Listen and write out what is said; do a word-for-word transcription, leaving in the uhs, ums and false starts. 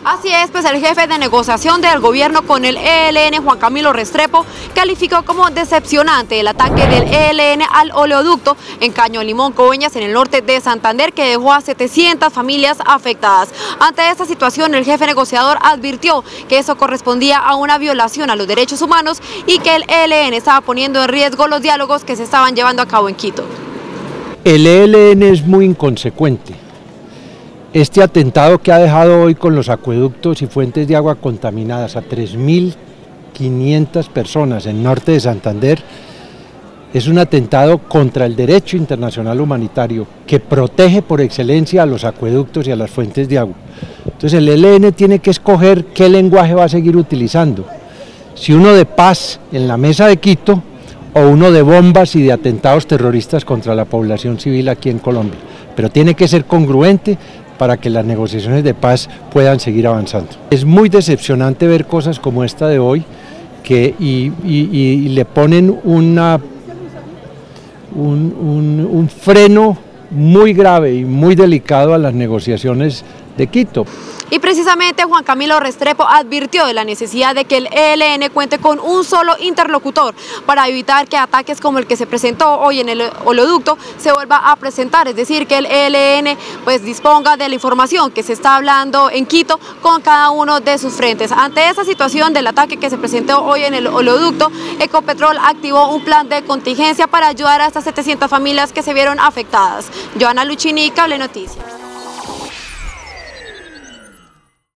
Así es, pues el jefe de negociación del gobierno con el E L N, Juan Camilo Restrepo, calificó como decepcionante el ataque del E L N al oleoducto en Caño Limón, Coveñas, en el norte de Santander, que dejó a setecientas familias afectadas. Ante esta situación, el jefe negociador advirtió que eso correspondía a una violación a los derechos humanos y que el E L N estaba poniendo en riesgo los diálogos que se estaban llevando a cabo en Quito. El E L N es muy inconsecuente. Este atentado que ha dejado hoy con los acueductos y fuentes de agua contaminadas a tres mil quinientas personas en norte de Santander es un atentado contra el derecho internacional humanitario que protege por excelencia a los acueductos y a las fuentes de agua. Entonces el E L N tiene que escoger qué lenguaje va a seguir utilizando, si uno de paz en la mesa de Quito o uno de bombas y de atentados terroristas contra la población civil aquí en Colombia, pero tiene que ser congruente para que las negociaciones de paz puedan seguir avanzando. Es muy decepcionante ver cosas como esta de hoy que, y, y, y le ponen una, un, un, un freno muy grave y muy delicado a las negociaciones de Quito. Y precisamente Juan Camilo Restrepo advirtió de la necesidad de que el E L N cuente con un solo interlocutor para evitar que ataques como el que se presentó hoy en el oleoducto se vuelva a presentar, es decir, que el E L N pues disponga de la información que se está hablando en Quito con cada uno de sus frentes. Ante esa situación del ataque que se presentó hoy en el oleoducto, Ecopetrol activó un plan de contingencia para ayudar a estas setecientas familias que se vieron afectadas. Joana Luchini, Cable Noticias.